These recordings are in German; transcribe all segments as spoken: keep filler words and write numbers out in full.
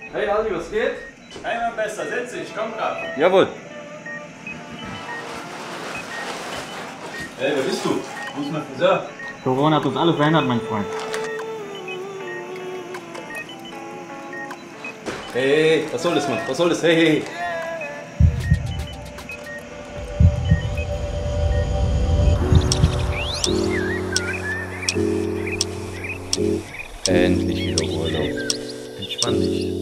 Hey Ali, was geht? Hey mein Bester, setz dich, komm grad. Jawohl. Hey, wer bist du? Wo ist mein Friseur? Corona hat uns alle verändert, mein Freund. Hey, was soll das, Mann? Was soll das? Hey, hey. Endlich wieder Urlaub. Entspann dich.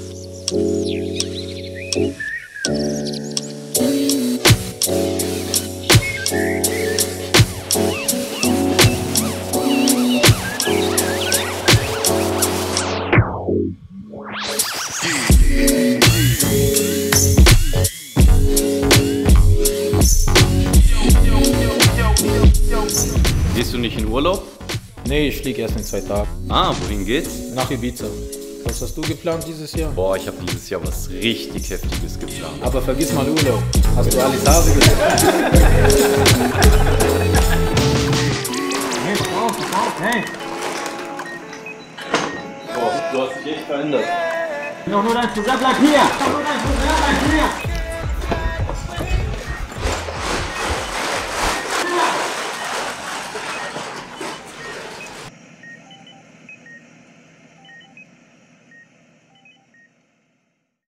Gehst du nicht in Urlaub? Nee, ich fliege erst in zwei Tagen. Ah, wohin geht's? Nach Ibiza. Was hast du geplant dieses Jahr? Boah, ich habe dieses Jahr was richtig Heftiges geplant. Aber vergiss mal Urlaub. Hast du Alice Haare gesehen? Hey, pass auf, pass auf, hey! Boah, du hast dich echt verändert. Noch nur dein Friseur, bleib hier! Noch nur dein Friseur, bleib hier!